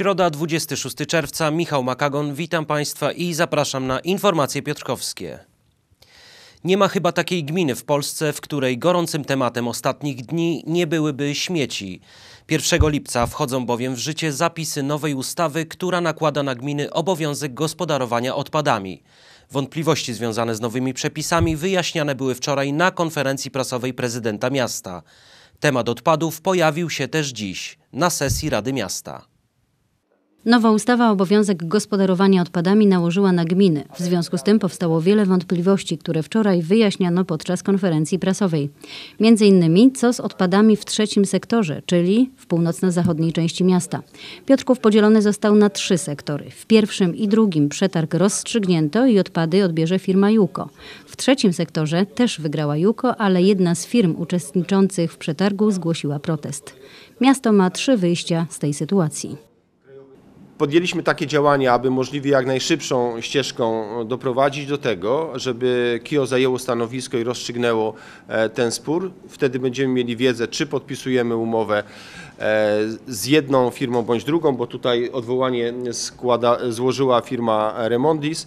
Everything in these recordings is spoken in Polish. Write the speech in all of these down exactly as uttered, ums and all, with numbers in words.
Środa, dwudziestego szóstego czerwca, Michał Makagon, witam Państwa i zapraszam na informacje piotrkowskie. Nie ma chyba takiej gminy w Polsce, w której gorącym tematem ostatnich dni nie byłyby śmieci. pierwszego lipca wchodzą bowiem w życie zapisy nowej ustawy, która nakłada na gminy obowiązek gospodarowania odpadami. Wątpliwości związane z nowymi przepisami wyjaśniane były wczoraj na konferencji prasowej prezydenta miasta. Temat odpadów pojawił się też dziś na sesji Rady Miasta. Nowa ustawa obowiązek gospodarowania odpadami nałożyła na gminy. W związku z tym powstało wiele wątpliwości, które wczoraj wyjaśniano podczas konferencji prasowej. Między innymi co z odpadami w trzecim sektorze, czyli w północno-zachodniej części miasta. Piotrków podzielony został na trzy sektory. W pierwszym i drugim przetarg rozstrzygnięto i odpady odbierze firma Juko. W trzecim sektorze też wygrała Juko, ale jedna z firm uczestniczących w przetargu zgłosiła protest. Miasto ma trzy wyjścia z tej sytuacji. Podjęliśmy takie działania, aby możliwie jak najszybszą ścieżką doprowadzić do tego, żeby K I O zajęło stanowisko i rozstrzygnęło ten spór. Wtedy będziemy mieli wiedzę, czy podpisujemy umowę z jedną firmą bądź drugą, bo tutaj odwołanie składa, złożyła firma Remondis.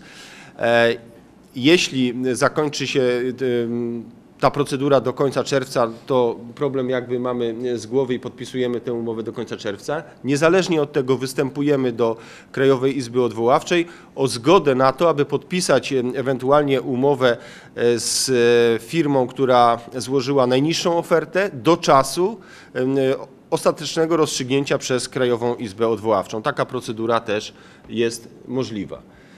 Jeśli zakończy się ta procedura do końca czerwca, to problem jakby mamy z głowy i podpisujemy tę umowę do końca czerwca. Niezależnie od tego występujemy do Krajowej Izby Odwoławczej o zgodę na to, aby podpisać ewentualnie umowę z firmą, która złożyła najniższą ofertę do czasu ostatecznego rozstrzygnięcia przez Krajową Izbę Odwoławczą. Taka procedura też jest możliwa.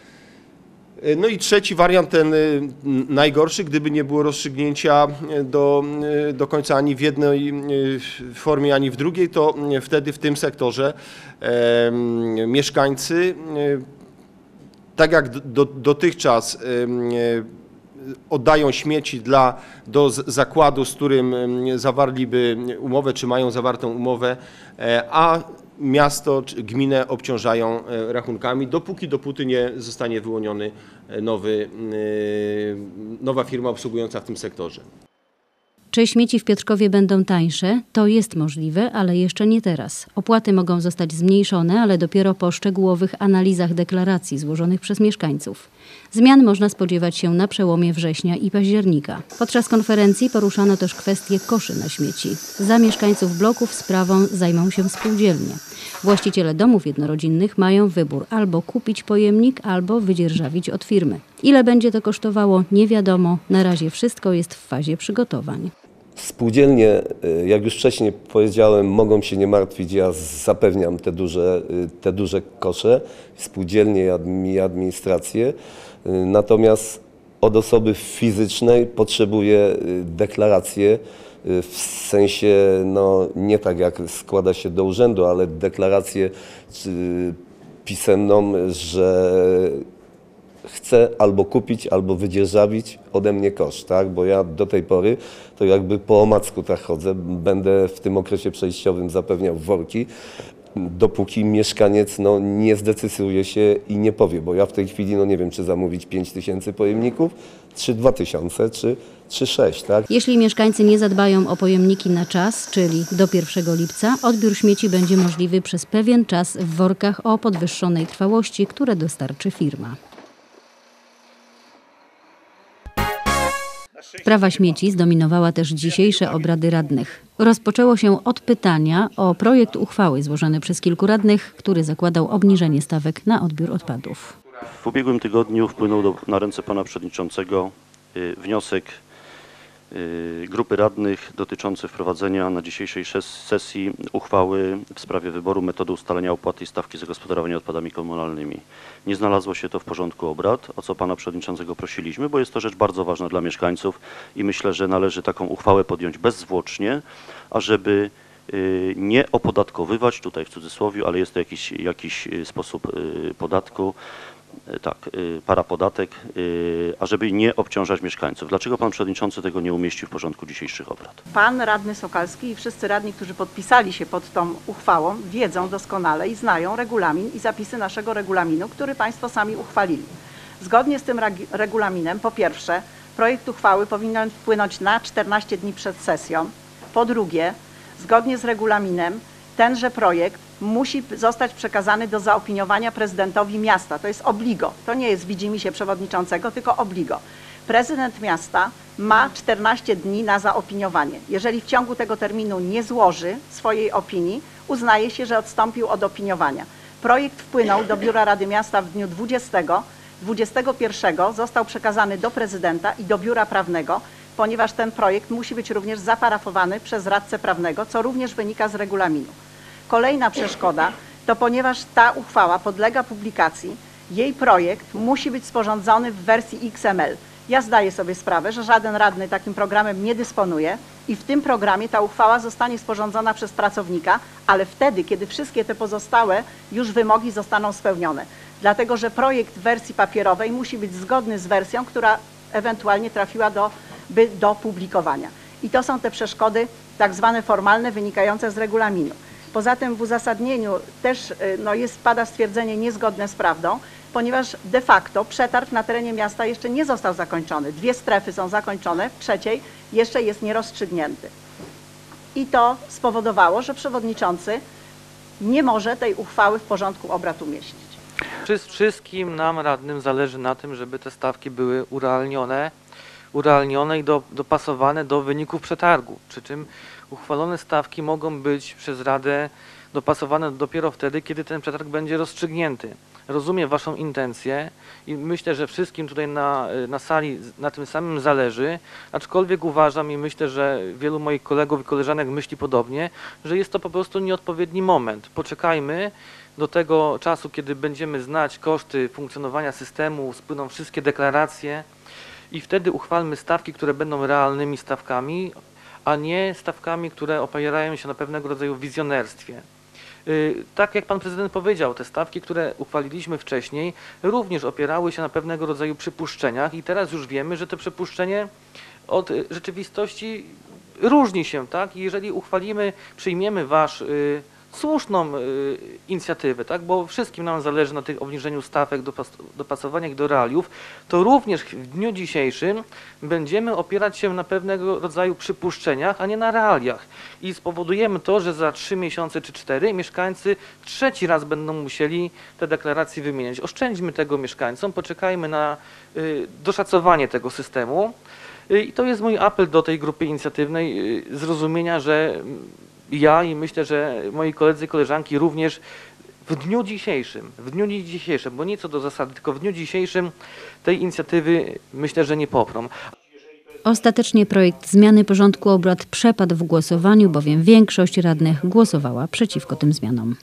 No i trzeci wariant, ten najgorszy, gdyby nie było rozstrzygnięcia do, do końca ani w jednej formie, ani w drugiej, to wtedy w tym sektorze e, mieszkańcy, e, tak jak do, dotychczas e, oddają śmieci dla, do zakładu, z którym zawarliby umowę, czy mają zawartą umowę, e, a miasto czy gminę obciążają rachunkami, dopóki dopóty nie zostanie wyłoniony nowy, nowa firma obsługująca w tym sektorze. Czy śmieci w Piotrkowie będą tańsze? To jest możliwe, ale jeszcze nie teraz. Opłaty mogą zostać zmniejszone, ale dopiero po szczegółowych analizach deklaracji złożonych przez mieszkańców. Zmian można spodziewać się na przełomie września i października. Podczas konferencji poruszano też kwestię koszy na śmieci. Za mieszkańców bloków sprawą zajmą się spółdzielnie. Właściciele domów jednorodzinnych mają wybór: albo kupić pojemnik, albo wydzierżawić od firmy. Ile będzie to kosztowało, nie wiadomo. Na razie wszystko jest w fazie przygotowań. Spółdzielnie, jak już wcześniej powiedziałem, mogą się nie martwić. Ja zapewniam te duże, te duże kosze, spółdzielnie i administrację. Natomiast od osoby fizycznej potrzebuję deklarację, w sensie no, nie tak jak składa się do urzędu, ale deklarację pisemną, że chcę albo kupić, albo wydzierżawić ode mnie koszt, tak? Bo ja do tej pory to jakby po omacku tak chodzę, będę w tym okresie przejściowym zapewniał worki, dopóki mieszkaniec no, nie zdecyduje się i nie powie, bo ja w tej chwili no nie wiem, czy zamówić pięć tysięcy pojemników, czy dwa tysiące, czy, czy sześć, tak? Jeśli mieszkańcy nie zadbają o pojemniki na czas, czyli do pierwszego lipca, odbiór śmieci będzie możliwy przez pewien czas w workach o podwyższonej trwałości, które dostarczy firma. Sprawa śmieci zdominowała też dzisiejsze obrady radnych. Rozpoczęło się od pytania o projekt uchwały złożony przez kilku radnych, który zakładał obniżenie stawek na odbiór odpadów. W ubiegłym tygodniu wpłynął do, na ręce pana przewodniczącego y, wniosek y, grupy radnych dotyczący wprowadzenia na dzisiejszej sesji uchwały w sprawie wyboru metody ustalenia opłaty i stawki za gospodarowanie odpadami komunalnymi. Nie znalazło się to w porządku obrad, o co pana przewodniczącego prosiliśmy, bo jest to rzecz bardzo ważna dla mieszkańców i myślę, że należy taką uchwałę podjąć bezzwłocznie, ażeby y, nie opodatkowywać, tutaj w cudzysłowie, ale jest to jakiś, jakiś sposób y, podatku, tak, parapodatek, ażeby nie obciążać mieszkańców. Dlaczego pan przewodniczący tego nie umieścił w porządku dzisiejszych obrad? Pan radny Sokalski i wszyscy radni, którzy podpisali się pod tą uchwałą, wiedzą doskonale i znają regulamin i zapisy naszego regulaminu, który państwo sami uchwalili. Zgodnie z tym regulaminem, po pierwsze, projekt uchwały powinien wpłynąć na czternaście dni przed sesją. Po drugie, zgodnie z regulaminem, tenże projekt musi zostać przekazany do zaopiniowania prezydentowi miasta. To jest obligo. To nie jest widzimisię przewodniczącego, tylko obligo. Prezydent miasta ma czternaście dni na zaopiniowanie. Jeżeli w ciągu tego terminu nie złoży swojej opinii, uznaje się, że odstąpił od opiniowania. Projekt wpłynął do Biura Rady Miasta w dniu dwudziestego. dwudziestego pierwszego został przekazany do prezydenta i do Biura Prawnego, ponieważ ten projekt musi być również zaparafowany przez radcę prawnego, co również wynika z regulaminu. Kolejna przeszkoda to ponieważ ta uchwała podlega publikacji, jej projekt musi być sporządzony w wersji X M L. Ja zdaję sobie sprawę, że żaden radny takim programem nie dysponuje i w tym programie ta uchwała zostanie sporządzona przez pracownika, ale wtedy, kiedy wszystkie te pozostałe już wymogi zostaną spełnione. Dlatego, że projekt w wersji papierowej musi być zgodny z wersją, która ewentualnie trafiła do, by, do publikowania. I to są te przeszkody tak zwane formalne, wynikające z regulaminu. Poza tym w uzasadnieniu też no, jest, pada stwierdzenie niezgodne z prawdą, ponieważ de facto przetarg na terenie miasta jeszcze nie został zakończony. Dwie strefy są zakończone, w trzeciej jeszcze jest nierozstrzygnięty. I to spowodowało, że przewodniczący nie może tej uchwały w porządku obrad umieścić. Wszystkim nam radnym zależy na tym, żeby te stawki były urealnione, urealnione i do, dopasowane do wyników przetargu, przy czym uchwalone stawki mogą być przez Radę dopasowane dopiero wtedy, kiedy ten przetarg będzie rozstrzygnięty. Rozumiem Waszą intencję i myślę, że wszystkim tutaj na, na sali na tym samym zależy, aczkolwiek uważam i myślę, że wielu moich kolegów i koleżanek myśli podobnie, że jest to po prostu nieodpowiedni moment. Poczekajmy do tego czasu, kiedy będziemy znać koszty funkcjonowania systemu, spłyną wszystkie deklaracje i wtedy uchwalmy stawki, które będą realnymi stawkami, a nie stawkami, które opierają się na pewnego rodzaju wizjonerstwie. Tak jak Pan Prezydent powiedział, te stawki, które uchwaliliśmy wcześniej, również opierały się na pewnego rodzaju przypuszczeniach i teraz już wiemy, że to przypuszczenie od rzeczywistości różni się, tak? I jeżeli uchwalimy, przyjmiemy Wasz y, słuszną y, inicjatywę, tak? Bo wszystkim nam zależy na tych obniżeniu stawek, dopas dopasowaniach do realiów, to również w dniu dzisiejszym będziemy opierać się na pewnego rodzaju przypuszczeniach, a nie na realiach. I spowodujemy to, że za trzy miesiące czy cztery mieszkańcy trzeci raz będą musieli te deklaracje wymieniać. Oszczędźmy tego mieszkańcom, poczekajmy na y, doszacowanie tego systemu. Y, I to jest mój apel do tej grupy inicjatywnej, y, zrozumienia, że ja i myślę, że moi koledzy i koleżanki również w dniu dzisiejszym, w dniu dzisiejszym, bo nie co do zasady, tylko w dniu dzisiejszym tej inicjatywy myślę, że nie poprą. Ostatecznie projekt zmiany porządku obrad przepadł w głosowaniu, bowiem większość radnych głosowała przeciwko tym zmianom.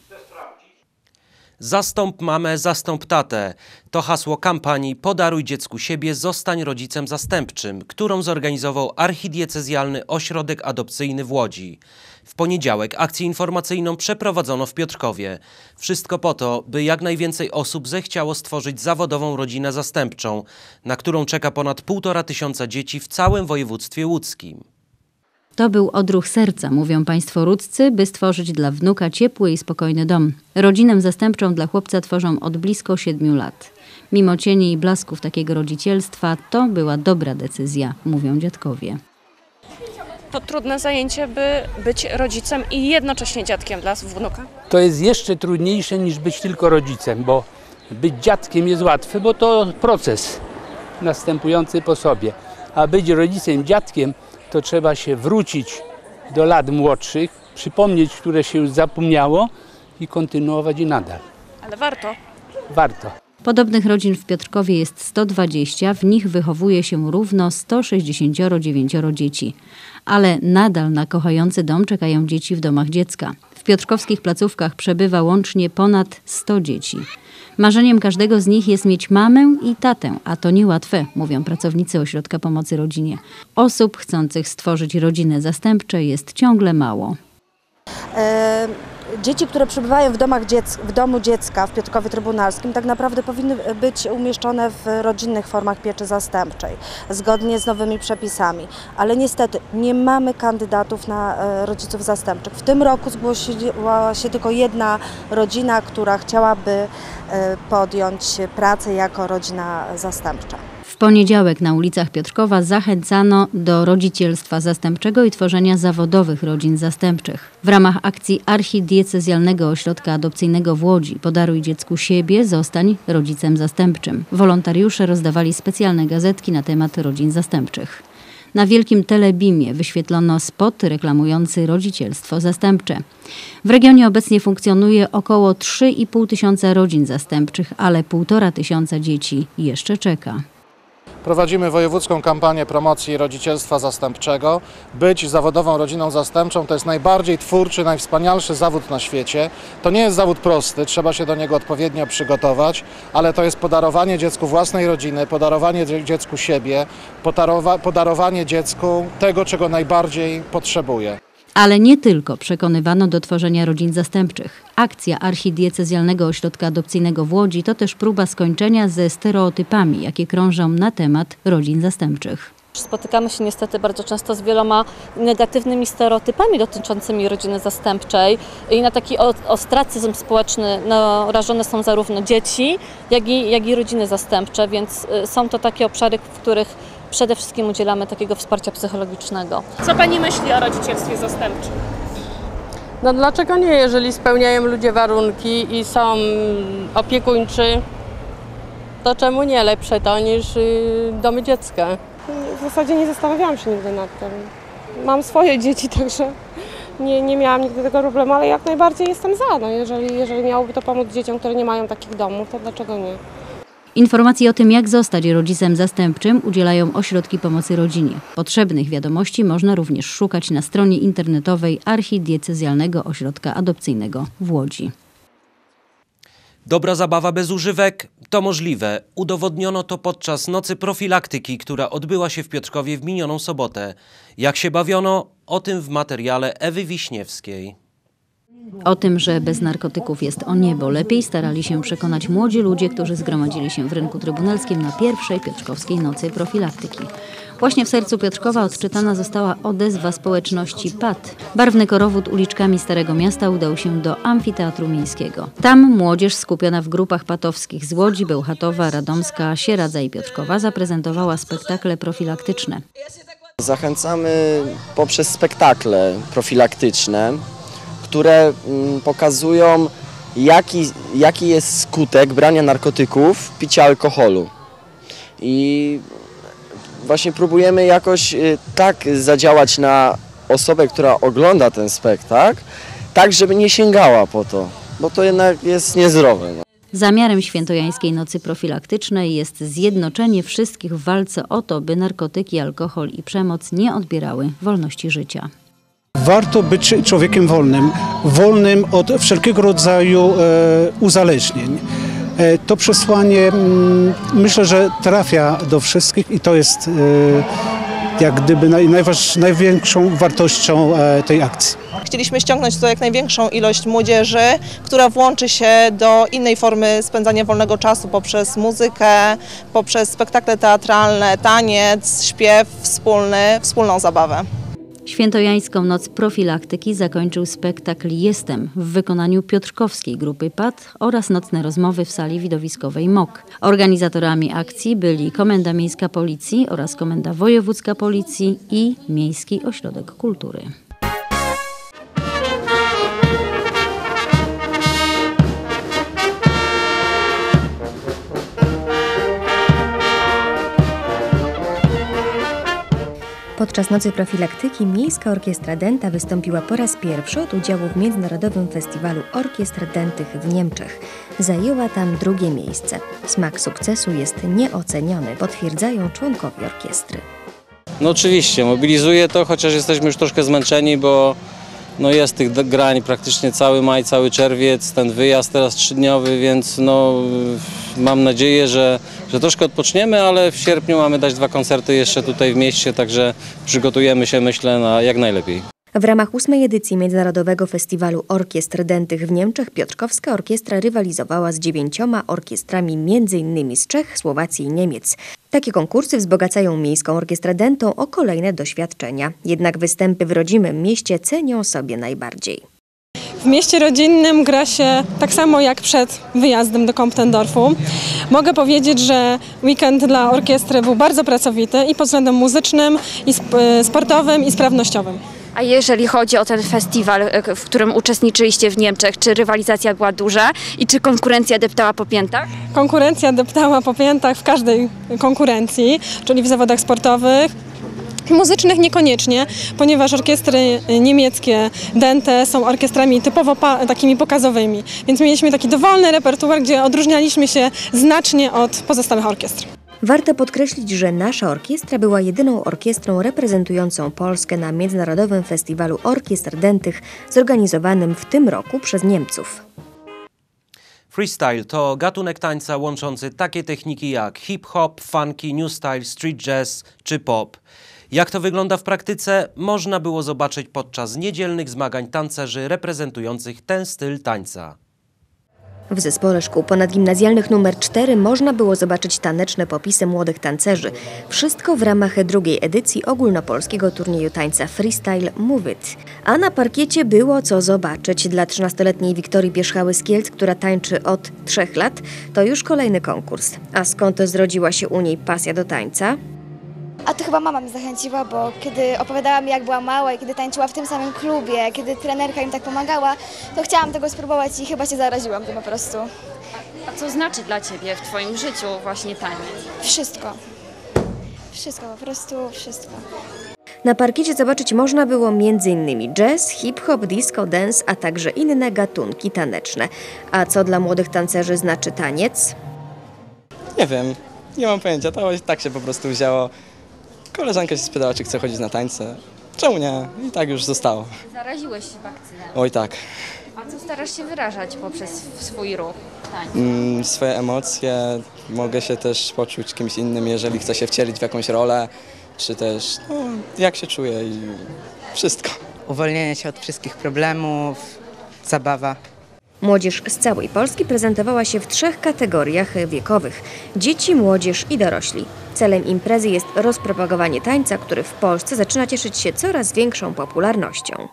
Zastąp mamę, zastąp tatę. To hasło kampanii Podaruj dziecku siebie, zostań rodzicem zastępczym, którą zorganizował Archidiecezjalny Ośrodek Adopcyjny w Łodzi. W poniedziałek akcję informacyjną przeprowadzono w Piotrkowie. Wszystko po to, by jak najwięcej osób zechciało stworzyć zawodową rodzinę zastępczą, na którą czeka ponad półtora tysiąca dzieci w całym województwie łódzkim. To był odruch serca, mówią państwo łódzcy, by stworzyć dla wnuka ciepły i spokojny dom. Rodzinę zastępczą dla chłopca tworzą od blisko siedmiu lat. Mimo cieni i blasków takiego rodzicielstwa, to była dobra decyzja, mówią dziadkowie. To trudne zajęcie, by być rodzicem i jednocześnie dziadkiem dla wnuka? To jest jeszcze trudniejsze niż być tylko rodzicem, bo być dziadkiem jest łatwe, bo to proces następujący po sobie. A być rodzicem, dziadkiem, to trzeba się wrócić do lat młodszych, przypomnieć, które się już zapomniało i kontynuować i nadal. Ale warto. Warto. Podobnych rodzin w Piotrkowie jest sto dwadzieścia, w nich wychowuje się równo sto sześćdziesiąt dziewięć dzieci. Ale nadal na kochający dom czekają dzieci w domach dziecka. W piotrkowskich placówkach przebywa łącznie ponad sto dzieci. Marzeniem każdego z nich jest mieć mamę i tatę, a to niełatwe, mówią pracownicy Ośrodka Pomocy Rodzinie. Osób chcących stworzyć rodziny zastępcze jest ciągle mało. E Dzieci, które przebywają w, domach dziec w domu dziecka w Piotrkowie Trybunalskim, tak naprawdę powinny być umieszczone w rodzinnych formach pieczy zastępczej, zgodnie z nowymi przepisami. Ale niestety nie mamy kandydatów na rodziców zastępczych. W tym roku zgłosiła się tylko jedna rodzina, która chciałaby podjąć pracę jako rodzina zastępcza. W poniedziałek na ulicach Piotrkowa zachęcano do rodzicielstwa zastępczego i tworzenia zawodowych rodzin zastępczych. W ramach akcji Archidiecezjalnego Ośrodka Adopcyjnego w Łodzi Podaruj dziecku siebie, zostań rodzicem zastępczym. Wolontariusze rozdawali specjalne gazetki na temat rodzin zastępczych. Na wielkim telebimie wyświetlono spot reklamujący rodzicielstwo zastępcze. W regionie obecnie funkcjonuje około trzy i pół tysiąca rodzin zastępczych, ale półtora tysiąca dzieci jeszcze czeka. Prowadzimy wojewódzką kampanię promocji rodzicielstwa zastępczego. Być zawodową rodziną zastępczą to jest najbardziej twórczy, najwspanialszy zawód na świecie. To nie jest zawód prosty, trzeba się do niego odpowiednio przygotować, ale to jest podarowanie dziecku własnej rodziny, podarowanie dziecku siebie, podarowanie dziecku tego, czego najbardziej potrzebuje. Ale nie tylko przekonywano do tworzenia rodzin zastępczych. Akcja Archidiecezjalnego Ośrodka Adopcyjnego w Łodzi to też próba skończenia ze stereotypami, jakie krążą na temat rodzin zastępczych. Spotykamy się niestety bardzo często z wieloma negatywnymi stereotypami dotyczącymi rodziny zastępczej i na taki ostracyzm społeczny narażone są zarówno dzieci, jak i, jak i rodziny zastępcze, więc są to takie obszary, w których przede wszystkim udzielamy takiego wsparcia psychologicznego. Co Pani myśli o rodzicielstwie zastępczym? No dlaczego nie, jeżeli spełniają ludzie warunki i są opiekuńczy, to czemu nie lepsze to niż domy dziecka? W zasadzie nie zastanawiałam się nigdy nad tym. Mam swoje dzieci, także nie, nie miałam nigdy tego problemu, ale jak najbardziej jestem za. No, jeżeli, jeżeli miałoby to pomóc dzieciom, które nie mają takich domów, to dlaczego nie? Informacji o tym, jak zostać rodzicem zastępczym, udzielają ośrodki pomocy rodzinie. Potrzebnych wiadomości można również szukać na stronie internetowej Archidiecezjalnego Ośrodka Adopcyjnego w Łodzi. Dobra zabawa bez używek? To możliwe. Udowodniono to podczas nocy profilaktyki, która odbyła się w Piotrkowie w minioną sobotę. Jak się bawiono? O tym w materiale Ewy Wiśniewskiej. O tym, że bez narkotyków jest o niebo lepiej, starali się przekonać młodzi ludzie, którzy zgromadzili się w rynku trybunalskim na pierwszej piotrkowskiej nocy profilaktyki. Właśnie w sercu Piotrkowa odczytana została odezwa społeczności P A T. Barwny korowód uliczkami Starego Miasta udał się do Amfiteatru Miejskiego. Tam młodzież skupiona w grupach patowskich z Łodzi, Bełchatowa, Radomska, Sieradza i Piotrkowa zaprezentowała spektakle profilaktyczne. Zachęcamy poprzez spektakle profilaktyczne, które pokazują, jaki, jaki jest skutek brania narkotyków, picia alkoholu. I właśnie próbujemy jakoś tak zadziałać na osobę, która ogląda ten spektakl, tak żeby nie sięgała po to, bo to jednak jest niezdrowe. No. Zamiarem Świętojańskiej Nocy Profilaktycznej jest zjednoczenie wszystkich w walce o to, by narkotyki, alkohol i przemoc nie odbierały wolności życia. Warto być człowiekiem wolnym, wolnym od wszelkiego rodzaju e, uzależnień. E, to przesłanie m, myślę, że trafia do wszystkich i to jest e, jak gdyby naj, najważ, największą wartością e, tej akcji. Chcieliśmy ściągnąć to jak największą ilość młodzieży, która włączy się do innej formy spędzania wolnego czasu poprzez muzykę, poprzez spektakle teatralne, taniec, śpiew wspólny, wspólną zabawę. Świętojańską Noc Profilaktyki zakończył spektakl Jestem w wykonaniu piotrkowskiej grupy P A T oraz nocne rozmowy w sali widowiskowej M O K. Organizatorami akcji byli Komenda Miejska Policji oraz Komenda Wojewódzka Policji i Miejski Ośrodek Kultury. Podczas Nocy Profilaktyki Miejska Orkiestra Dęta wystąpiła po raz pierwszy od udziału w Międzynarodowym Festiwalu Orkiestr Dętych w Niemczech. Zajęła tam drugie miejsce. Smak sukcesu jest nieoceniony, potwierdzają członkowie orkiestry. No oczywiście, mobilizuje to, chociaż jesteśmy już troszkę zmęczeni, bo no jest tych grań praktycznie cały maj, cały czerwiec, ten wyjazd teraz trzydniowy, więc no mam nadzieję, że, że troszkę odpoczniemy, ale w sierpniu mamy dać dwa koncerty jeszcze tutaj w mieście, także przygotujemy się, myślę, na jak najlepiej. W ramach ósmej edycji Międzynarodowego Festiwalu Orkiestr Dętych w Niemczech Piotrkowska Orkiestra rywalizowała z dziewięcioma orkiestrami między innymi z Czech, Słowacji i Niemiec. Takie konkursy wzbogacają Miejską Orkiestrę Dętą o kolejne doświadczenia. Jednak występy w rodzimym mieście cenią sobie najbardziej. W mieście rodzinnym gra się tak samo jak przed wyjazdem do Komptendorfu. Mogę powiedzieć, że weekend dla orkiestry był bardzo pracowity i pod względem muzycznym, i sportowym, i sprawnościowym. A jeżeli chodzi o ten festiwal, w którym uczestniczyliście w Niemczech, czy rywalizacja była duża i czy konkurencja deptała po piętach? Konkurencja deptała po piętach w każdej konkurencji, czyli w zawodach sportowych. Muzycznych niekoniecznie, ponieważ orkiestry niemieckie Dente są orkiestrami typowo takimi pokazowymi, więc mieliśmy taki dowolny repertuar, gdzie odróżnialiśmy się znacznie od pozostałych orkiestr. Warto podkreślić, że nasza orkiestra była jedyną orkiestrą reprezentującą Polskę na Międzynarodowym Festiwalu Orkiestr Dętych zorganizowanym w tym roku przez Niemców. Freestyle to gatunek tańca łączący takie techniki jak hip-hop, funky, new style, street jazz czy pop. Jak to wygląda w praktyce, można było zobaczyć podczas niedzielnych zmagań tancerzy reprezentujących ten styl tańca. W zespole szkół ponadgimnazjalnych numer cztery można było zobaczyć taneczne popisy młodych tancerzy. Wszystko w ramach drugiej edycji ogólnopolskiego turnieju tańca freestyle Move It. A na parkiecie było co zobaczyć. Dla trzynastoletniej Wiktorii Pierzchały z Kielc, która tańczy od trzech lat, to już kolejny konkurs. A skąd zrodziła się u niej pasja do tańca? A to chyba mama mnie zachęciła, bo kiedy opowiadała mi, jak była mała i kiedy tańczyła w tym samym klubie, kiedy trenerka im tak pomagała, to chciałam tego spróbować i chyba się zaraziłam tym po prostu. A co znaczy dla Ciebie w Twoim życiu właśnie taniec? Wszystko. Wszystko, po prostu wszystko. Na parkiecie zobaczyć można było między innymi jazz, hip-hop, disco, dance, a także inne gatunki taneczne. A co dla młodych tancerzy znaczy taniec? Nie wiem, nie mam pojęcia, to tak się po prostu wzięło. Koleżanka się spytała, czy chce chodzić na tańce. Czemu nie? I tak już zostało. Zaraziłeś się bakcyną. Oj tak. A co starasz się wyrażać poprzez swój ruch tańca? Mm, swoje emocje, mogę się też poczuć kimś innym, jeżeli chcę się wcielić w jakąś rolę, czy też no, jak się czuję i wszystko. Uwolnienie się od wszystkich problemów, zabawa. Młodzież z całej Polski prezentowała się w trzech kategoriach wiekowych – dzieci, młodzież i dorośli. Celem imprezy jest rozpropagowanie tańca, który w Polsce zaczyna cieszyć się coraz większą popularnością.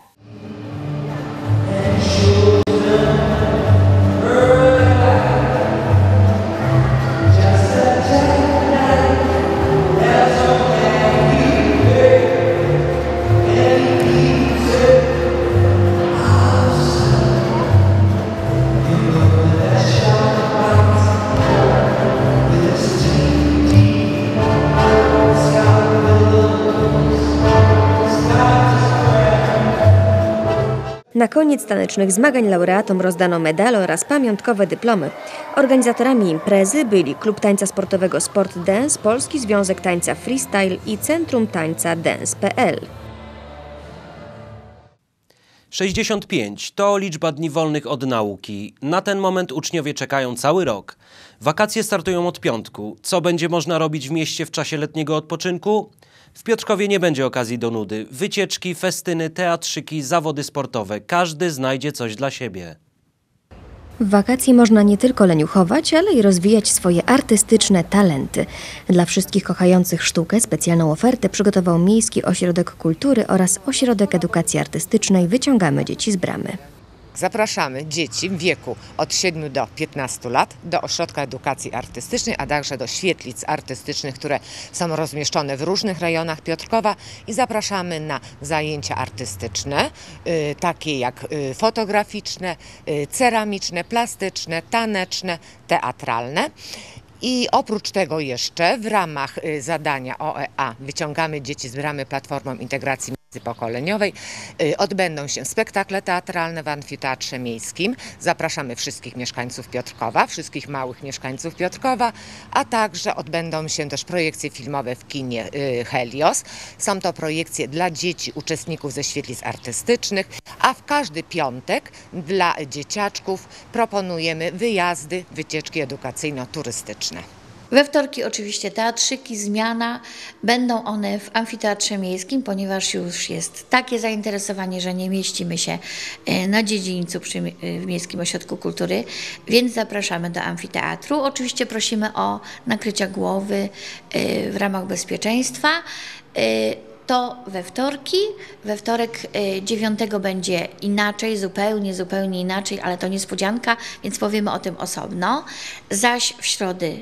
Na koniec tanecznych zmagań laureatom rozdano medale oraz pamiątkowe dyplomy. Organizatorami imprezy byli Klub Tańca Sportowego Sport Dance, Polski Związek Tańca Freestyle i Centrum Tańca Dance kropka p l. sześćdziesiąt pięć to liczba dni wolnych od nauki. Na ten moment uczniowie czekają cały rok. Wakacje startują od piątku. Co będzie można robić w mieście w czasie letniego odpoczynku? W Piotrkowie nie będzie okazji do nudy. Wycieczki, festyny, teatrzyki, zawody sportowe. Każdy znajdzie coś dla siebie. W wakacje można nie tylko leniuchować, ale i rozwijać swoje artystyczne talenty. Dla wszystkich kochających sztukę specjalną ofertę przygotował Miejski Ośrodek Kultury oraz Ośrodek Edukacji Artystycznej Wyciągamy Dzieci z Bramy. Zapraszamy dzieci w wieku od siedmiu do piętnastu lat do Ośrodka Edukacji Artystycznej, a także do świetlic artystycznych, które są rozmieszczone w różnych rejonach Piotrkowa i zapraszamy na zajęcia artystyczne, y, takie jak y, fotograficzne, y, ceramiczne, plastyczne, taneczne, teatralne. I oprócz tego jeszcze w ramach y, zadania O E A Wyciągamy Dzieci z Bramy Platformą Integracji Międzypokoleniowej y, odbędą się spektakle teatralne w Amfiteatrze Miejskim. Zapraszamy wszystkich mieszkańców Piotrkowa, wszystkich małych mieszkańców Piotrkowa, a także odbędą się też projekcje filmowe w kinie y, Helios. Są to projekcje dla dzieci, uczestników ze świetlic artystycznych, a w każdy piątek dla dzieciaczków proponujemy wyjazdy, wycieczki edukacyjno-turystyczne. We wtorki oczywiście teatrzyki, zmiana. Będą one w Amfiteatrze Miejskim, ponieważ już jest takie zainteresowanie, że nie mieścimy się na dziedzińcu przy w Miejskim Ośrodku Kultury, więc zapraszamy do amfiteatru. Oczywiście prosimy o nakrycia głowy w ramach bezpieczeństwa. to we wtorki. We wtorek dziewiątego będzie inaczej, zupełnie, zupełnie inaczej, ale to niespodzianka, więc powiemy o tym osobno. Zaś w środy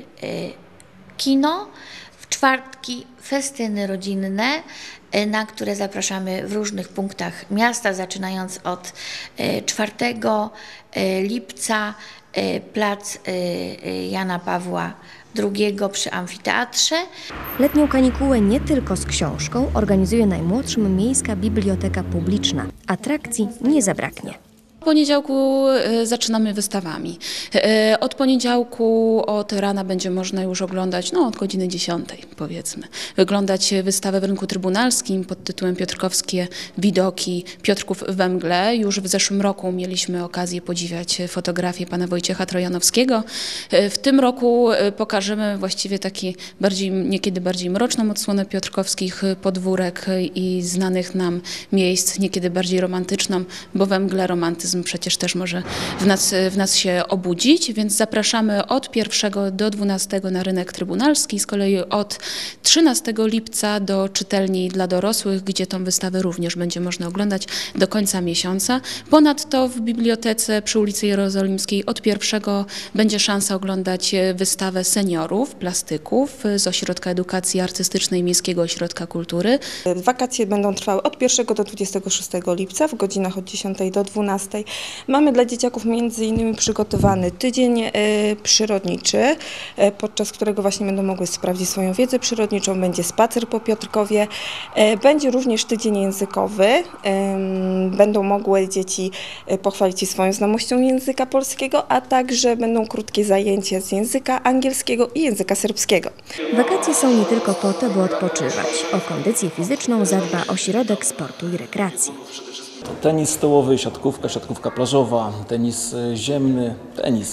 kino, w czwartki festyny rodzinne, na które zapraszamy w różnych punktach miasta, zaczynając od czwartego lipca, plac Jana Pawła drugiego przy amfiteatrze. Letnią kanikułę nie tylko z książką organizuje najmłodszym Miejska Biblioteka Publiczna. Atrakcji nie zabraknie. W poniedziałku zaczynamy wystawami. Od poniedziałku, od rana będzie można już oglądać, no od godziny dziesiątej powiedzmy, wyglądać wystawę w Rynku Trybunalskim pod tytułem Piotrkowskie widoki Piotrków we mgle. Już w zeszłym roku mieliśmy okazję podziwiać fotografię pana Wojciecha Trojanowskiego. W tym roku pokażemy właściwie taki bardziej, niekiedy bardziej mroczną odsłonę piotrkowskich podwórek i znanych nam miejsc, niekiedy bardziej romantyczną, bo we mgle romantyzm przecież też może w nas, w nas się obudzić, więc zapraszamy od pierwszego do dwunastego na Rynek Trybunalski, z kolei od trzynastego lipca do czytelni dla dorosłych, gdzie tą wystawę również będzie można oglądać do końca miesiąca. Ponadto w bibliotece przy ulicy Jerozolimskiej od pierwszego będzie szansa oglądać wystawę seniorów, plastyków z Ośrodka Edukacji Artystycznej Miejskiego Ośrodka Kultury. Wakacje będą trwały od pierwszego do dwudziestego szóstego lipca w godzinach od dziesiątej do dwunastej. Mamy dla dzieciaków między innymi przygotowany tydzień y, przyrodniczy, y, podczas którego właśnie będą mogły sprawdzić swoją wiedzę przyrodniczą. Będzie spacer po Piotrkowie, y, będzie również tydzień językowy. Y, będą mogły dzieci y, pochwalić się swoją znajomością języka polskiego, a także będą krótkie zajęcia z języka angielskiego i języka serbskiego. Wakacje są nie tylko po to, by odpoczywać. O kondycję fizyczną zadba Ośrodek Sportu i Rekreacji. Tenis stołowy, siatkówka, siatkówka plażowa, tenis ziemny, tenis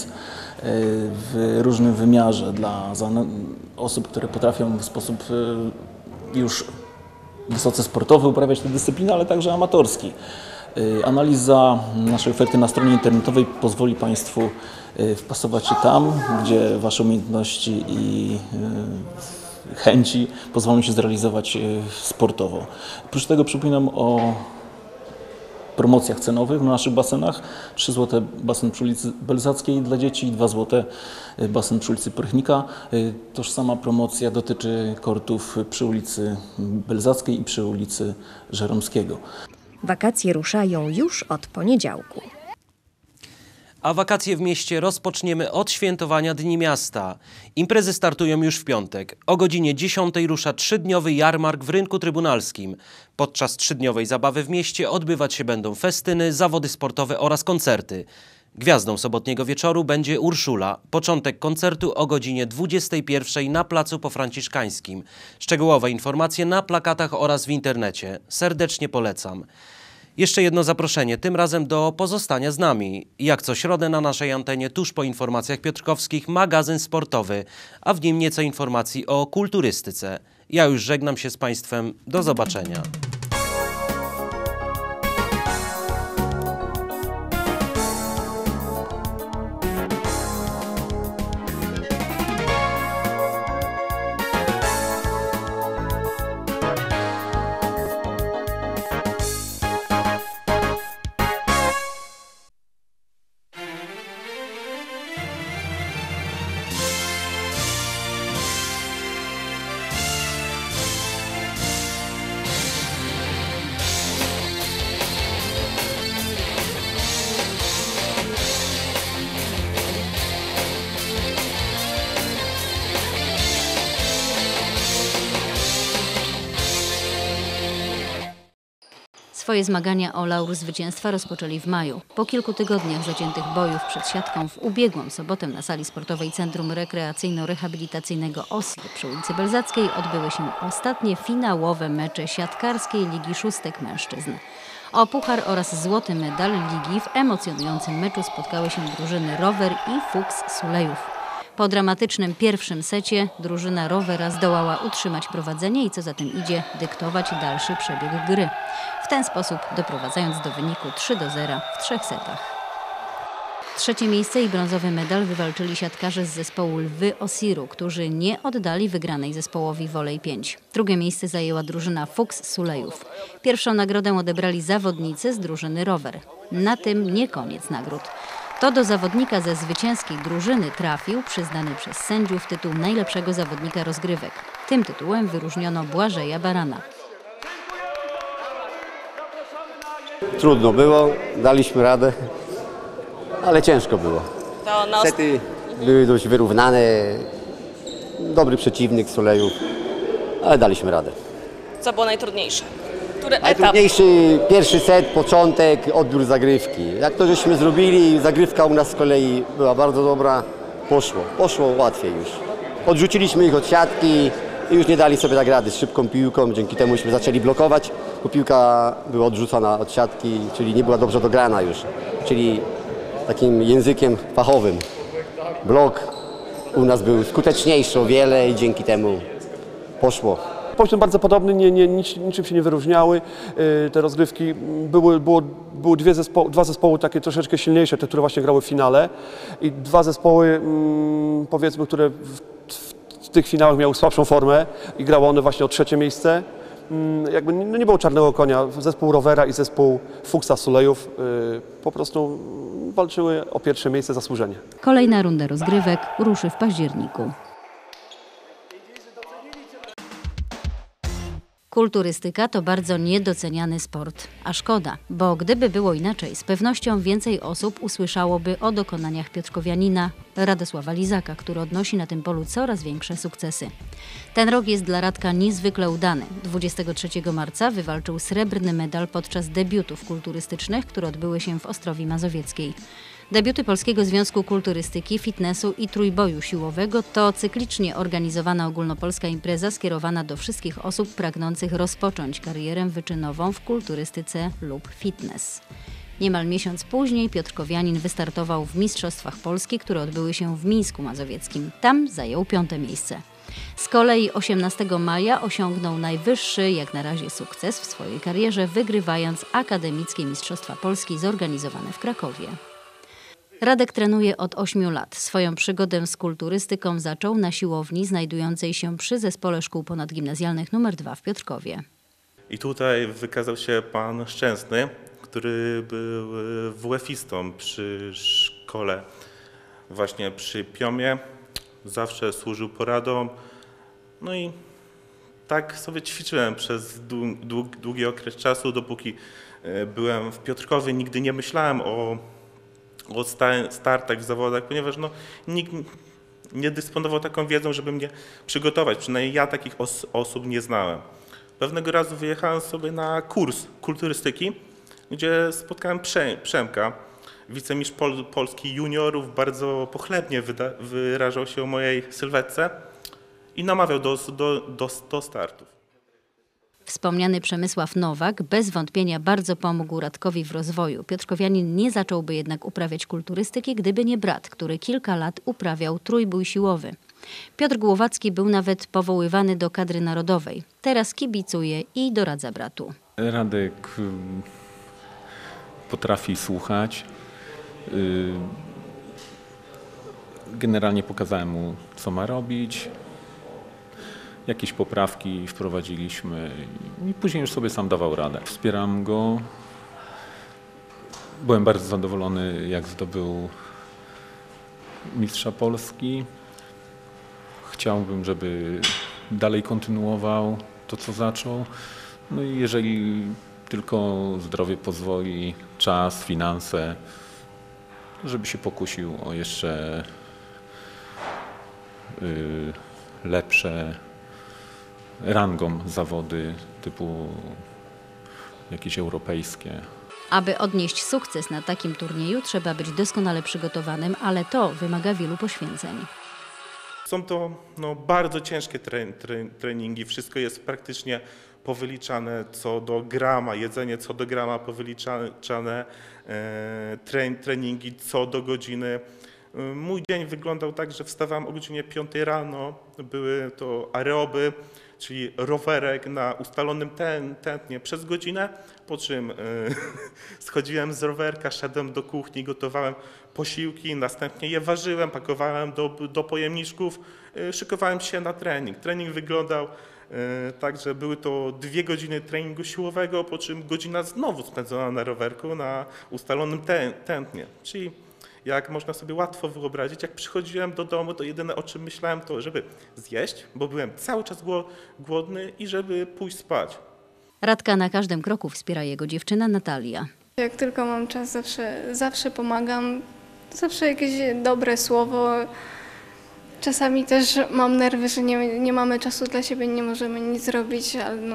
w różnym wymiarze dla osób, które potrafią w sposób już wysoce sportowy uprawiać tę dyscyplinę, ale także amatorski. Analiza naszej oferty na stronie internetowej pozwoli Państwu wpasować się tam, gdzie Wasze umiejętności i chęci pozwolą się zrealizować sportowo. Oprócz tego przypominam o promocjach cenowych na naszych basenach. trzy złote basen przy ulicy Belzackiej dla dzieci i dwa złote basen przy ulicy Prychnika. Tożsama promocja dotyczy kortów przy ulicy Belzackiej i przy ulicy Żeromskiego. Wakacje ruszają już od poniedziałku. A wakacje w mieście rozpoczniemy od świętowania Dni Miasta. Imprezy startują już w piątek. O godzinie dziesiątej rusza trzydniowy jarmark w Rynku Trybunalskim. Podczas trzydniowej zabawy w mieście odbywać się będą festyny, zawody sportowe oraz koncerty. Gwiazdą sobotniego wieczoru będzie Urszula. Początek koncertu o godzinie dwudziestej pierwszej na Placu Pofranciszkańskim. Szczegółowe informacje na plakatach oraz w internecie. Serdecznie polecam. Jeszcze jedno zaproszenie, tym razem do pozostania z nami. Jak co środę na naszej antenie tuż po informacjach piotrkowskich magazyn sportowy, a w nim nieco informacji o kulturystyce. Ja już żegnam się z Państwem. Do zobaczenia. Swoje zmagania o laur zwycięstwa rozpoczęli w maju. Po kilku tygodniach zaciętych bojów przed siatką w ubiegłą sobotę na sali sportowej Centrum Rekreacyjno-Rehabilitacyjnego Osli przy ulicy Belzackiej odbyły się ostatnie finałowe mecze siatkarskiej Ligi Szóstek Mężczyzn. O puchar oraz złoty medal ligi w emocjonującym meczu spotkały się drużyny Rower i Fuchs Sulejów. Po dramatycznym pierwszym secie drużyna Rowera zdołała utrzymać prowadzenie i co za tym idzie dyktować dalszy przebieg gry. W ten sposób doprowadzając do wyniku trzy do zera w trzech setach. Trzecie miejsce i brązowy medal wywalczyli siatkarze z zespołu Lwy Osiru, którzy nie oddali wygranej zespołowi Volej pięć. Drugie miejsce zajęła drużyna Fuks Sulejów. Pierwszą nagrodę odebrali zawodnicy z drużyny Rower. Na tym nie koniec nagród. To do zawodnika ze zwycięskiej drużyny trafił przyznany przez sędziów tytuł najlepszego zawodnika rozgrywek. Tym tytułem wyróżniono Błażeja Barana. Trudno było, daliśmy radę, ale ciężko było. To na Sety były dość wyrównane, dobry przeciwnik Sulejów, ale daliśmy radę. Co było najtrudniejsze? Który etap? Najtrudniejszy pierwszy set, początek, odbiór zagrywki. Jak to żeśmy zrobili, zagrywka u nas z kolei była bardzo dobra, poszło, poszło łatwiej już. Odrzuciliśmy ich od siatki i już nie dali sobie tak rady z szybką piłką, dzięki temuśmy zaczęli blokować, bo piłka była odrzucona od siatki, czyli nie była dobrze dograna już, czyli takim językiem fachowym. Blok u nas był skuteczniejszy o wiele i dzięki temu poszło. Poziom bardzo podobny, nie, nie, nic, niczym się nie wyróżniały. Te rozgrywki były, było, były dwie zespo, dwa zespoły takie troszeczkę silniejsze, te, które właśnie grały w finale i dwa zespoły, powiedzmy, które w, w tych finałach miały słabszą formę i grały one właśnie o trzecie miejsce. Jakby no nie było czarnego konia. Zespół Rowera i zespół Fuksa Sulejów po prostu walczyły o pierwsze miejsce zasłużenie. Kolejna runda rozgrywek ruszy w październiku. Kulturystyka to bardzo niedoceniany sport, a szkoda, bo gdyby było inaczej, z pewnością więcej osób usłyszałoby o dokonaniach piotrkowianina Radosława Lizaka, który odnosi na tym polu coraz większe sukcesy. Ten rok jest dla Radka niezwykle udany. dwudziestego trzeciego marca wywalczył srebrny medal podczas debiutów kulturystycznych, które odbyły się w Ostrowi Mazowieckiej. Debiuty Polskiego Związku Kulturystyki, Fitnessu i Trójboju Siłowego to cyklicznie organizowana ogólnopolska impreza skierowana do wszystkich osób pragnących rozpocząć karierę wyczynową w kulturystyce lub fitness. Niemal miesiąc później piotrkowianin wystartował w Mistrzostwach Polski, które odbyły się w Mińsku Mazowieckim. Tam zajął piąte miejsce. Z kolei osiemnastego maja osiągnął najwyższy jak na razie sukces w swojej karierze, wygrywając akademickie Mistrzostwa Polski zorganizowane w Krakowie. Radek trenuje od ośmiu lat. Swoją przygodę z kulturystyką zaczął na siłowni znajdującej się przy Zespole Szkół Ponadgimnazjalnych numer dwa w Piotrkowie. I tutaj wykazał się pan Szczęsny, który był wuefistą przy szkole, właśnie przy Piomie. Zawsze służył poradą. No i tak sobie ćwiczyłem przez długi, długi okres czasu, dopóki byłem w Piotrkowie. Nigdy nie myślałem o o startach w zawodach, ponieważ no, nikt nie dysponował taką wiedzą, żeby mnie przygotować. Przynajmniej ja takich os osób nie znałem. Pewnego razu wyjechałem sobie na kurs kulturystyki, gdzie spotkałem Przemka, wicemistrz Pol Polski juniorów, bardzo pochlebnie wyrażał się o mojej sylwetce i namawiał do, do, do, do startów. Wspomniany Przemysław Nowak bez wątpienia bardzo pomógł Radkowi w rozwoju. Piotrkowianin nie zacząłby jednak uprawiać kulturystyki, gdyby nie brat, który kilka lat uprawiał trójbój siłowy. Piotr Głowacki był nawet powoływany do kadry narodowej. Teraz kibicuje i doradza bratu. Radek potrafi słuchać. Generalnie pokazałem mu, co ma robić. Jakieś poprawki wprowadziliśmy i później już sobie sam dawał radę. Wspieram go. Byłem bardzo zadowolony, jak zdobył mistrza Polski. Chciałbym, żeby dalej kontynuował to, co zaczął. No i jeżeli tylko zdrowie pozwoli, czas, finanse, żeby się pokusił o jeszcze yy, lepsze rangą zawody typu jakieś europejskie. Aby odnieść sukces na takim turnieju, trzeba być doskonale przygotowanym, ale to wymaga wielu poświęceń. Są to no, bardzo ciężkie tre, tre, treningi, wszystko jest praktycznie powyliczane co do grama, jedzenie co do grama, powyliczane e, tre, treningi co do godziny. Mój dzień wyglądał tak, że wstawałem o godzinie piątej rano, były to aeroby, czyli rowerek na ustalonym tętnie przez godzinę, po czym schodziłem z rowerka, szedłem do kuchni, gotowałem posiłki, następnie je ważyłem, pakowałem do, do pojemniczków, szykowałem się na trening. Trening wyglądał tak, że były to dwie godziny treningu siłowego, po czym godzina znowu spędzona na rowerku na ustalonym tętnie, czyli jak można sobie łatwo wyobrazić, jak przychodziłem do domu, to jedyne o czym myślałem to, żeby zjeść, bo byłem cały czas głodny i żeby pójść spać. Radka na każdym kroku wspiera jego dziewczyna Natalia. Jak tylko mam czas, zawsze, zawsze pomagam, zawsze jakieś dobre słowo. Czasami też mam nerwy, że nie, nie mamy czasu dla siebie, nie możemy nic zrobić, ale no,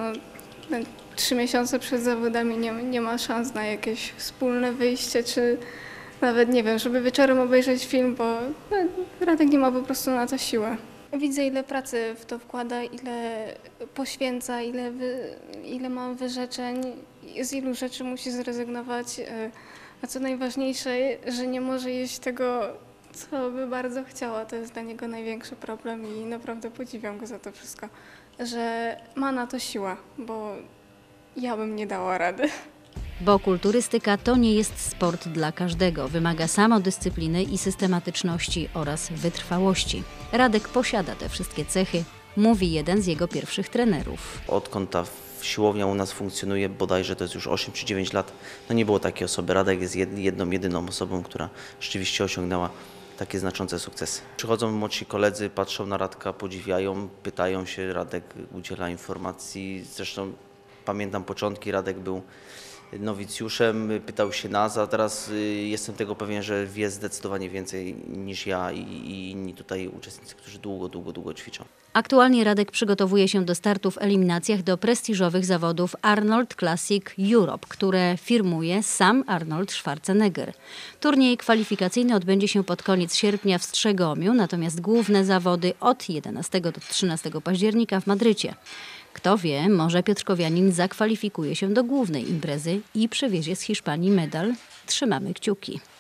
trzy miesiące przed zawodami nie, nie ma szans na jakieś wspólne wyjście, czy nawet nie wiem, żeby wieczorem obejrzeć film, bo no, Radek nie ma po prostu na to siły. Widzę, ile pracy w to wkłada, ile poświęca, ile, wy, ile ma wyrzeczeń, z ilu rzeczy musi zrezygnować, a co najważniejsze, że nie może jeść tego, co by bardzo chciała. To jest dla niego największy problem i naprawdę podziwiam go za to wszystko, że ma na to siłę, bo ja bym nie dała rady. Bo kulturystyka to nie jest sport dla każdego. Wymaga samodyscypliny i systematyczności oraz wytrwałości. Radek posiada te wszystkie cechy, mówi jeden z jego pierwszych trenerów. Odkąd ta siłownia u nas funkcjonuje, bodajże to jest już osiem czy dziewięć lat, no nie było takiej osoby. Radek jest jedną, jedyną osobą, która rzeczywiście osiągnęła takie znaczące sukcesy. Przychodzą młodsi koledzy, patrzą na Radka, podziwiają, pytają się, Radek udziela informacji. Zresztą pamiętam początki, Radek był nowicjuszem, pytał się nas, a teraz jestem tego pewien, że wie zdecydowanie więcej niż ja i, i inni tutaj uczestnicy, którzy długo, długo, długo ćwiczą. Aktualnie Radek przygotowuje się do startu w eliminacjach do prestiżowych zawodów Arnold Classic Europe, które firmuje sam Arnold Schwarzenegger. Turniej kwalifikacyjny odbędzie się pod koniec sierpnia w Strzegomiu, natomiast główne zawody od jedenastego do trzynastego października w Madrycie. Kto wie, może piotrkowianin zakwalifikuje się do głównej imprezy i przywiezie z Hiszpanii medal. Trzymamy kciuki.